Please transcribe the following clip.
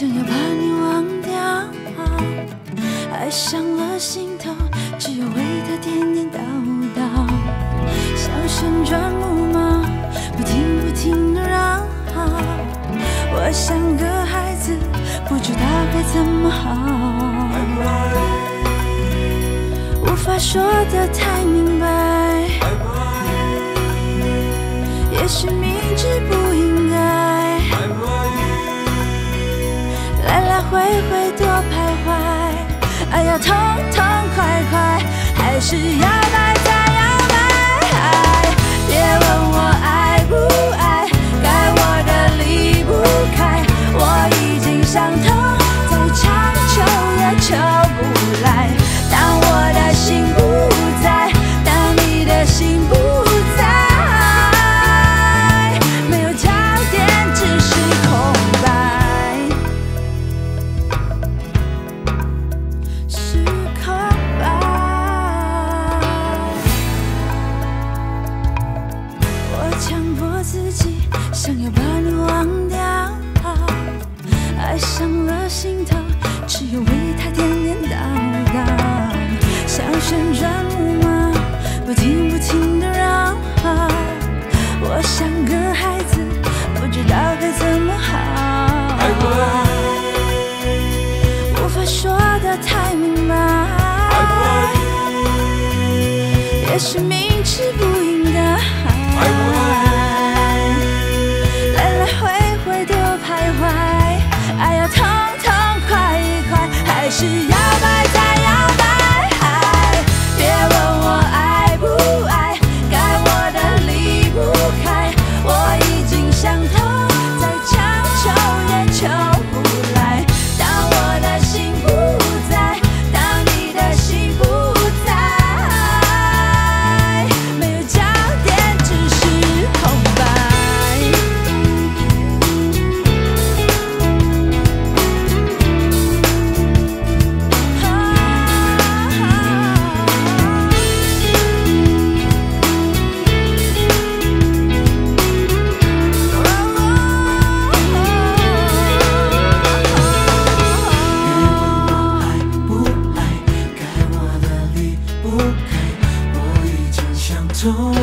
想要把你忘掉，爱上了心头，只有为它颠颠倒倒，像旋转木马，不停不停地绕。我像个孩子，不知道该怎么好，无法说得太明白，也许明知不应该，来来回回多徘徊，爱要痛痛快快，还是摇摆再摇摆，别问我爱不爱，该我的离不开，我已经想通，再强求也求不来，当我的心不在，当你的心不在，没有焦点，只是空白，是空白。我强迫自己，想要把你忘掉，爱上了心头，只有为它颠颠倒倒，像旋转木马，不停不停地绕。我像个孩子，不知道该怎么好，无法说得太明白，也许明知不应该，来来回回多徘徊，爱要痛痛快快，还是摇摆再摇摆，别问我爱不爱，该我的离不开，我已经想通，再强求也求不来，当我的心不在，当你的心不在，没有焦点，只是空白。 不爱，该我的离不开，我已经想通。